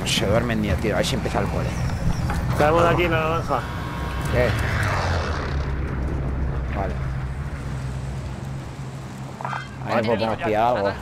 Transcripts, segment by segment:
Se duermen ni, tío. Ahí se empieza el cole. Caemos aquí en la naranja. ¿Qué? Vale. A ver, pues hemos pillado algo.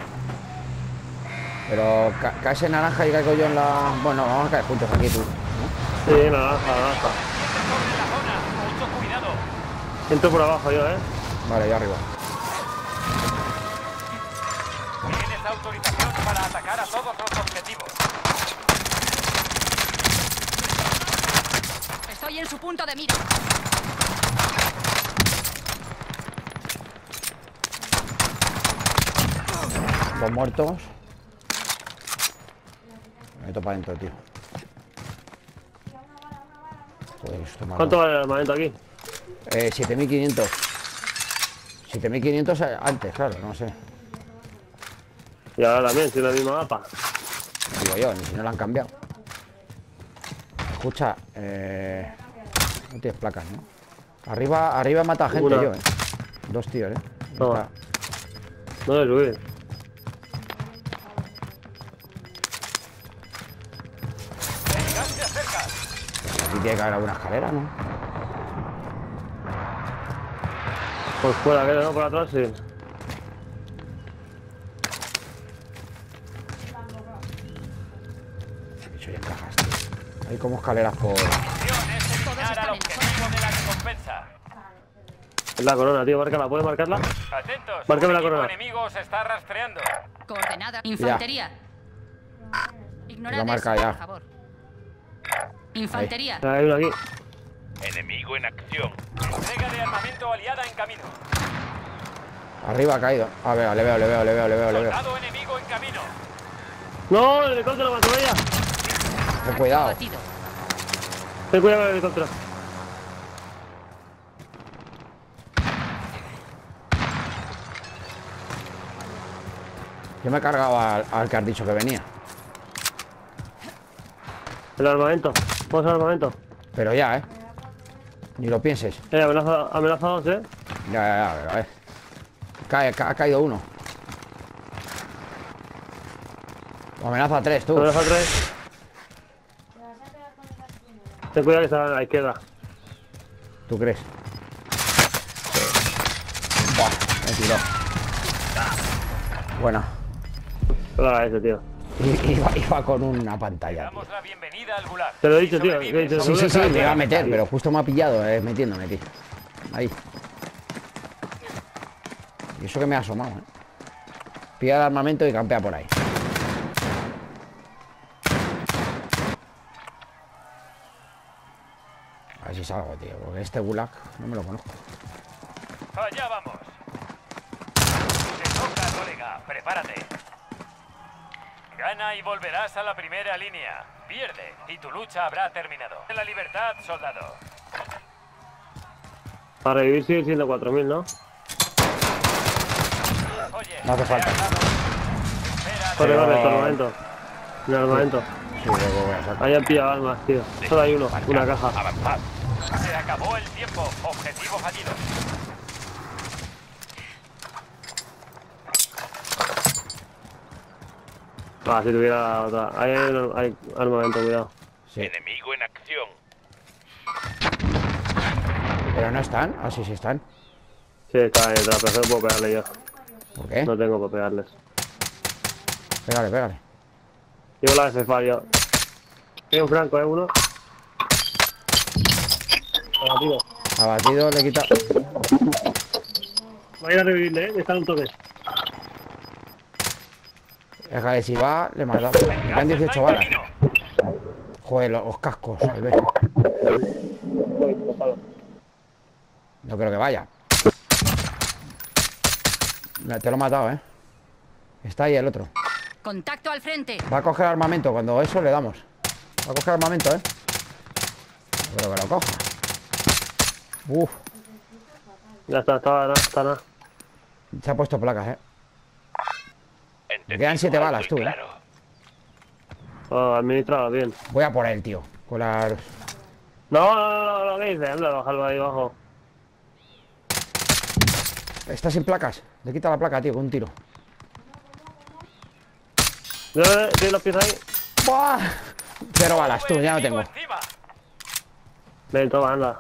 Pero caes en naranja y caigo yo en la... Bueno, vamos a caer juntos aquí, tú, ¿no? Sí, naranja. Mucho cuidado. Entro por abajo yo, Vale, yo arriba. Tienes autorización para atacar a todos los objetivos. Estoy en su punto de mira. Dos muertos. Me meto para adentro, tío. Joder, esto me ¿Cuánto vale el armamento aquí? 7500. 7500 antes, claro, no sé. Y ahora también, si es la misma mapa. Digo yo, ni si no la han cambiado. Escucha, no tienes placas, ¿no? Arriba mata gente Una. yo, Dos tíos, Toma. No le subir. El gas se acerca. Aquí tiene que haber alguna escalera, ¿no? Por fuera, que no, por atrás, sí. Bicho, ya encajas, tío. Hay como escaleras por... Misión es eliminar al objetivo de la recompensa. Es la corona, tío, márcala, ¿puedes marcarla? Atentos, Márcame un la equipo corona. enemigo se está rastreando. Coordenada. Infantería. Ignorad Lo marca eso, ya. por favor. Infantería. Hay uno aquí. Enemigo en acción. Entrega de armamento aliada en camino. Arriba ha caído. A ver, le veo. Soldado enemigo en camino. ¡No! ¡El helicóptero me atropella! Ten cuidado. Abatido. Ten cuidado con el helicóptero. Yo me he cargado al que has dicho que venía. El armamento. Vamos al armamento. Pero ya, Ni lo pienses. Amenazados, Ya, a ver. Ha caído uno. O amenaza a 3, tú. Amenaza 3. Ten cuidado que está a la izquierda. ¿Tú crees? Buah, me tiró. Buena. Hola, ese, tío. Iba con una pantalla. Damos la bienvenida al Gulag. Te lo he dicho, Si tío. sobrevives, Sí, me iba a meter, pero justo me ha pillado, metiéndome, tío. Ahí. Y eso que me ha asomado, Pilla el armamento y campea por ahí. A ver si salgo, tío, porque este gulag no me lo conozco. Allá vamos. Te toca, colega. Prepárate. Gana y volverás a la primera línea. Pierde y tu lucha habrá terminado. En la libertad, soldado. Para revivir sigue siendo 4000, ¿no? Oye, No hace falta. Vale, vale, tu armamento. El armamento. Sí, luego voy a sacar. Ahí han pillado armas, tío. Solo hay uno, una caja. Avanzad. Se acabó el tiempo. Objetivo fallido. Ah, si tuviera otra. Hay armamento, cuidado. Sí. Enemigo en acción. Pero no están. Ah, sí están. Sí, está ahí detrás, pero no puedo pegarle yo. ¿Por qué? No tengo para pegarles. Pégale. Llevo la FFA yo. Hay un franco, uno. Abatido. Abatido, le quita. Voy a ir a revivirle, está en un toque. Déjale, si va, le mata. Me quedan 18 balas. Joder, los cascos. Ahí ves. No creo que vaya. Te lo he matado, Está ahí el otro. Contacto al frente. Va a coger armamento. Cuando eso le damos. Va a coger armamento, No creo que lo coja. Uf. Ya está nada. Se ha puesto placas, Me quedan 7 balas, tú, Oh, administrado, bien. Voy a por él, tío. Con las... No, ¿qué dices? Anda, bajarlo ahí abajo. Está sin placas. Le quita la placa, tío, con un tiro. ¿Tienes los pies ahí? ¡Buah! 0 balas, tú, ya no tengo. Encima. Ven, toma, anda.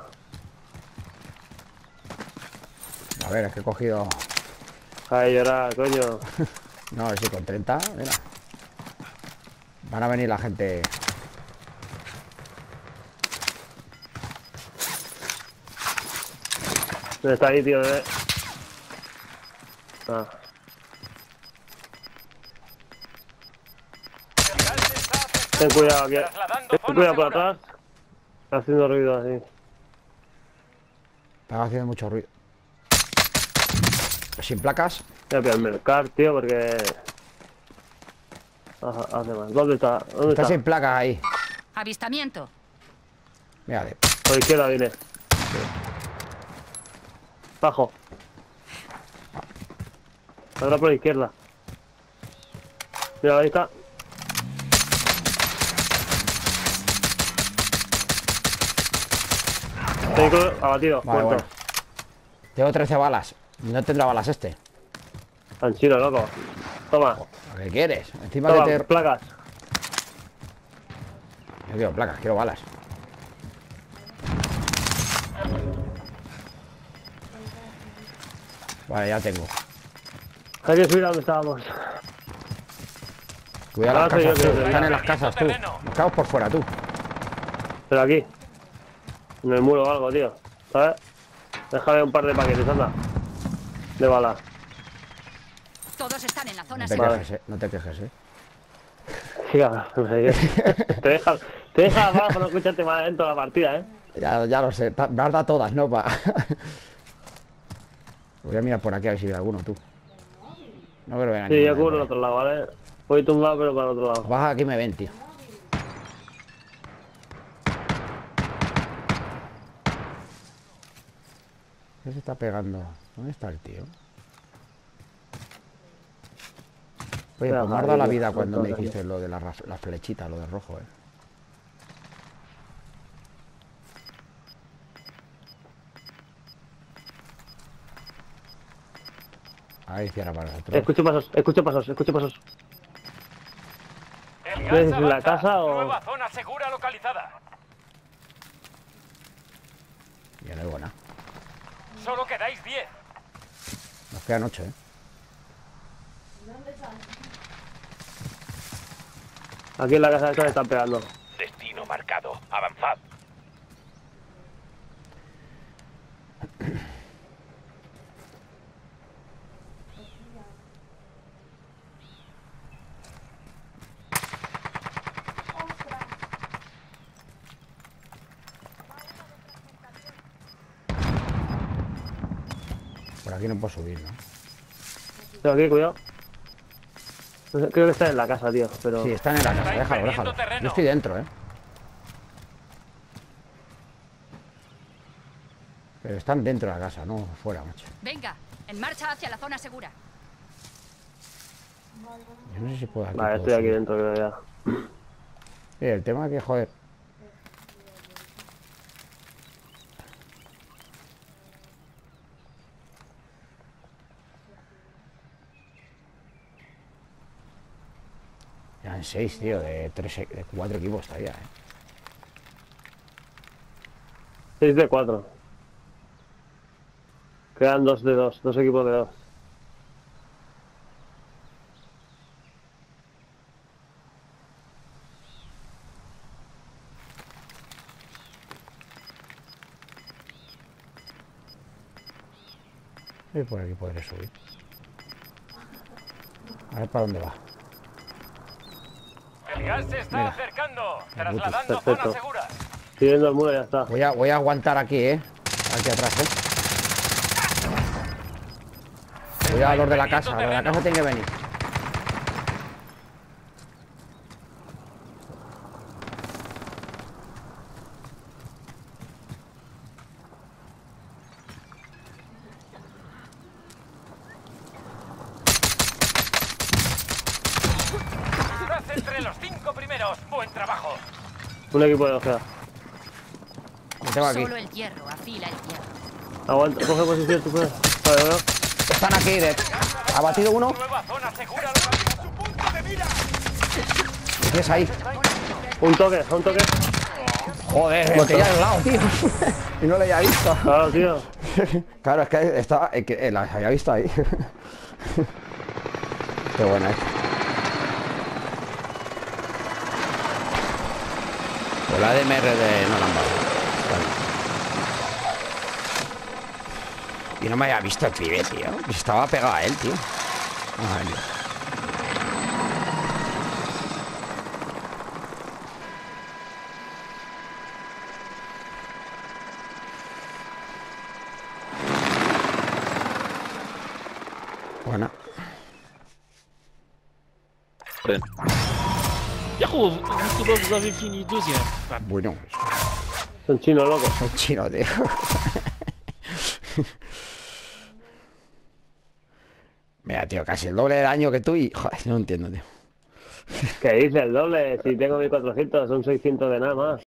A ver, es que he cogido... Ay, llorar, coño. No, sí, con 30, mira. Van a venir la gente. ¿Dónde está ahí, tío? Ah. El gas se está acercando. Ten cuidado aquí. Trasladando Ten zona cuidado por segura. atrás. Está haciendo ruido así. Están haciendo mucho ruido. Sin placas. Voy a pillarme el car, tío, porque... Ajá, hace más. ¿Dónde está? ¿Dónde Está está? sin placas ahí. Avistamiento. Mírale. Por izquierda viene. Bajo. Ahora por izquierda. Mira, ahí está. Técnico abatido, Vale, muerto. bueno. Tengo 13 balas. No tendrá balas este. Tranquilo, loco. Toma. ¿Qué quieres? Encima Toma, que te... placas. No quiero placas, quiero balas. Vale, ya tengo. Hay que subir a donde estábamos. Cuidado las Ahora soy yo casas, que- tú. Están en las casas, tú. Terreno. Buscaos por fuera, tú. Pero aquí. En el muro o algo, tío. ¿Sabes? Déjame un par de paquetes, anda. De bala. Todos están en la zona No te segura. quejes, no te quejes, Chica, te deja abajo para no escucharte más dentro de la partida, ¿eh? Ya lo sé. Me has dado todas, ¿no? Voy a mirar por aquí a ver si veo alguno, tú. No creo que venga Sí, yo ninguno, cubro el ¿vale? otro lado, ¿vale? Voy tumbado, pero para el otro lado. Baja aquí y me ven, tío. ¿Qué se está pegando? ¿Dónde está el tío? Oye, pues me has dado la vida cuando me dijiste lo de las flechitas, lo de rojo, eh. Ahí cierra para nosotros. Escucho pasos, escucho pasos, escucho pasos. El ¿Qué gas es, en la avanza. casa o...? Nueva zona segura localizada. Ya no digo nada. Solo quedáis 10. Nos quedan 8, eh. Aquí en la casa esta me están pegando. Destino marcado. Avanzad. Por aquí no puedo subir, ¿no? Tengo aquí, cuidado. No sé, creo que está en la casa, tío, pero... Sí, están en la casa, Estáis déjalo, perdiendo déjalo. terreno. Yo estoy dentro, eh. Pero están dentro de la casa, no fuera, macho. Venga, en marcha hacia la zona segura. Yo no sé si puedo aquí. Vale, puedo estoy aquí subir. dentro, creo ya. El tema es que, joder. Ya en 6, tío, de 4 equipos estaría, 6 de 4. Quedan 2 de 2, 2 equipos de 2. Y por aquí podré subir. A ver para dónde va. El gas se está Mira. acercando. Trasladando Perfecto. zona segura. Estoy viendo el muro y ya está. Voy a aguantar aquí, aquí atrás, Cuidado a los de la casa, los de la casa tienen que venir. Estás entre los 5 primeros. Buen trabajo. Un equipo de 2 queda. Lo tengo aquí. Solo el hierro afila el hierro. Aguanta, coge posición, tú puedes. Vale, bueno. Están aquí, ha batido uno. Nueva zona segura localizada. Su punto de mira. tienes ahí. Un toque, un toque. Joder, el que ya al lado, tío. Y no lo había visto. Claro, tío. Claro, es que estaba. La había visto ahí. Qué buena, Pues la DMR de Nolan Barry. Y no me había visto el pibe, tío. Estaba pegado a él, tío. Ay, Dios. Buena. Yahoo, vous avez fini deuxième. Bueno, Son chinos locos. son chinos, tío. Mira, tío, casi el doble de daño que tú y... Joder, no entiendo, tío. ¿Qué dices? El doble. Si tengo 1400, son 600 de nada más.